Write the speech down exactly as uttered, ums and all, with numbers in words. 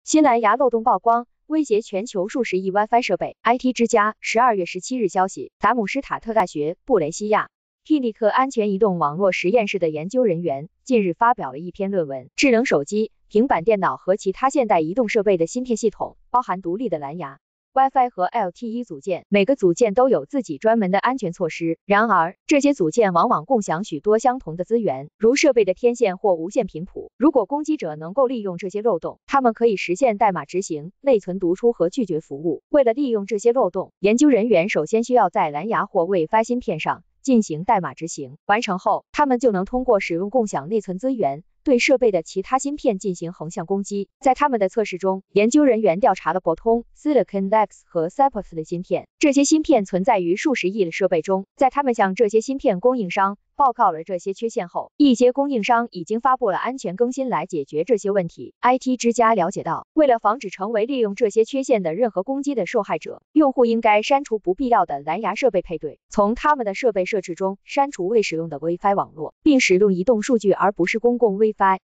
新蓝牙漏洞曝光，威胁全球数十亿 WiFi 设备。I T 之家十二月十七日消息，达姆施塔特大学布雷西亚 P 利克安全移动网络实验室的研究人员近日发表了一篇论文，智能手机、平板电脑和其他现代移动设备的芯片系统包含独立的蓝牙、WiFi 和 L T E 组件，每个组件都有自己专门的安全措施。然而，这些组件往往共享许多相同的资源，如设备的天线或无线频谱。如果攻击者能够利用这些漏洞，他们可以实现代码执行、内存读出和拒绝服务。为了利用这些漏洞，研究人员首先需要在蓝牙或 WiFi 芯片上进行代码执行，完成后，他们就能通过使用共享内存资源，对设备的其他芯片进行横向攻击。在他们的测试中，研究人员调查了博通、Silicon Labs 和 Cypress 的芯片，这些芯片存在于数十亿的设备中。在他们向这些芯片供应商报告了这些缺陷后，一些供应商已经发布了安全更新来解决这些问题。I T 之家了解到，为了防止成为利用这些缺陷的任何攻击的受害者，用户应该删除不必要的蓝牙设备配对，从他们的设备设置中删除未使用的 WiFi 网络，并使用移动数据而不是公共 WiFi。